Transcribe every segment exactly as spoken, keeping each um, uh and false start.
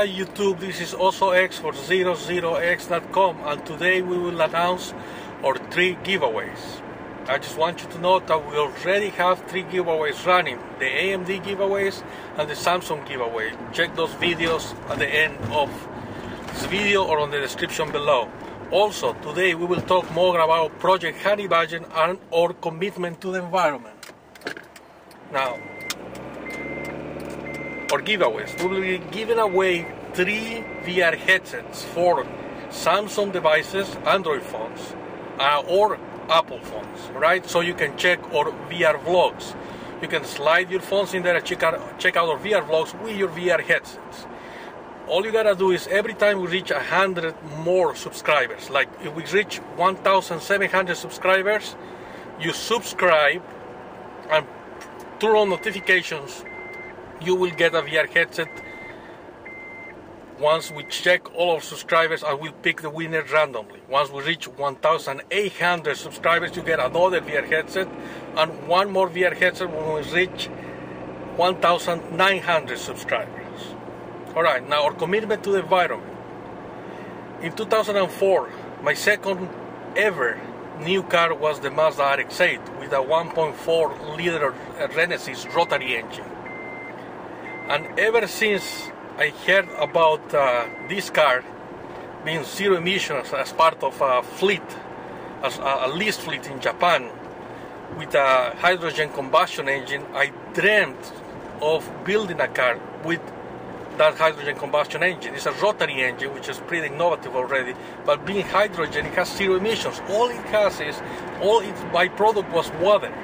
Hi YouTube, this is OsoX for zero zero x dot com, and today we will announce our three giveaways. I just want you to know that we already have three giveaways running, the A M D giveaways and the Samsung giveaway. Check those videos at the end of this video or on the description below. Also, today we will talk more about Project Honey Badger and our commitment to the environment. Now, our giveaways. We will be giving away three V R headsets for Samsung devices, Android phones, uh, or Apple phones, right? So you can check our V R vlogs. You can slide your phones in there and check out, check out our V R vlogs with your V R headsets. All you gotta do is every time we reach a hundred more subscribers, like if we reach one thousand seven hundred subscribers, you subscribe and turn on notifications. You will get a V R headset. Once we check all our subscribers, I will pick the winner randomly. Once we reach one thousand eight hundred subscribers, you get another V R headset, and one more V R headset when we reach one thousand nine hundred subscribers. Alright, now our commitment to the environment. In two thousand four, my second ever new car was the Mazda R X eight with a one point four liter Renesys rotary engine. And ever since I heard about uh, this car being zero emissions as part of a fleet, as a, a leased fleet in Japan with a hydrogen combustion engine, I dreamt of building a car with that hydrogen combustion engine. It's a rotary engine, which is pretty innovative already, but being hydrogen, it has zero emissions. All it has is, all its byproduct was water.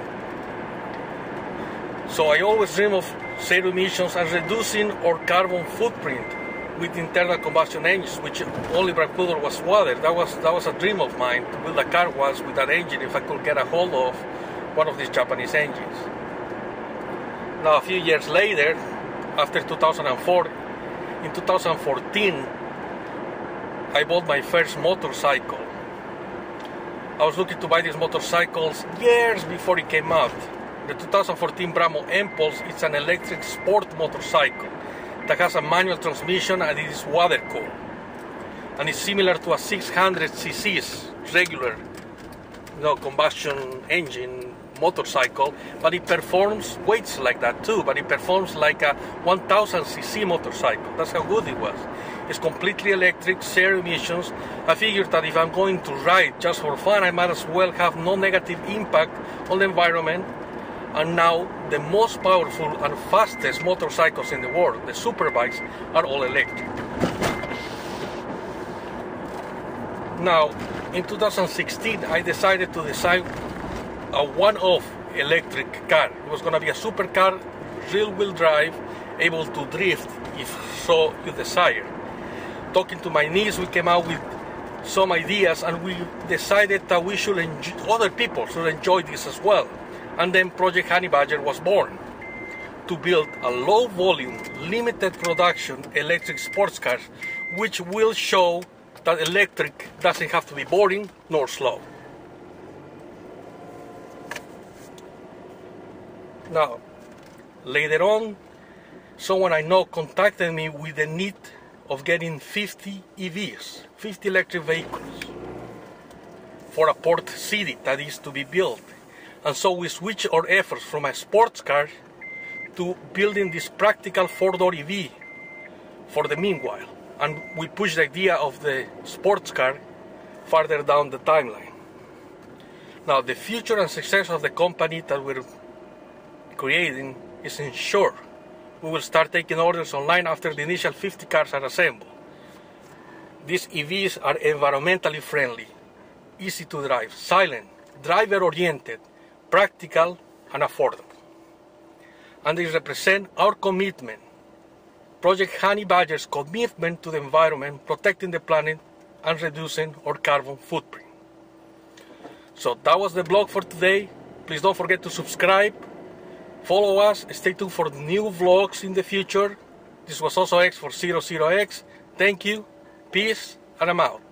So I always dream of zero emissions and reducing our carbon footprint with internal combustion engines, which only byproduct was water. That was that was a dream of mine, to build a car was with that engine if I could get a hold of one of these Japanese engines. Now a few years later, after two thousand four, in two thousand fourteen, I bought my first motorcycle. I was looking to buy these motorcycles years before it came out. The two thousand fourteen Bramo Impulse is an electric sport motorcycle that has a manual transmission and it is water cooled. And it's similar to a six hundred c c regular you know, combustion engine motorcycle, but it performs weights like that too, but it performs like a one thousand c c motorcycle. That's how good it was. It's completely electric, zero emissions. I figured that if I'm going to ride just for fun, I might as well have no negative impact on the environment. And now the most powerful and fastest motorcycles in the world, the superbikes, are all electric. Now, in two thousand sixteen, I decided to design a one-off electric car. It was going to be a supercar, rear-wheel drive, able to drift if so you desire. Talking to my niece, we came out with some ideas, and we decided that we should enjoy, other people should enjoy this as well. And then Project Honey Badger was born to build a low-volume, limited production electric sports car, which will show that electric doesn't have to be boring nor slow. Now, later on, someone I know contacted me with the need of getting fifty E Vs, fifty electric vehicles, for a port city that is to be built. And so we switched our efforts from a sports car to building this practical four-door E V for the meanwhile. And we pushed the idea of the sports car farther down the timeline. Now, the future and success of the company that we're creating is ensured. We will start taking orders online after the initial fifty cars are assembled. These E Vs are environmentally friendly, easy to drive, silent, driver-oriented, practical and affordable. And they represent our commitment, Project Honey Badger's commitment to the environment, protecting the planet and reducing our carbon footprint. So that was the blog for today. Please don't forget to subscribe, follow us, stay tuned for new vlogs in the future. This was OsoX for zero zero x. Thank you, peace, and I'm out.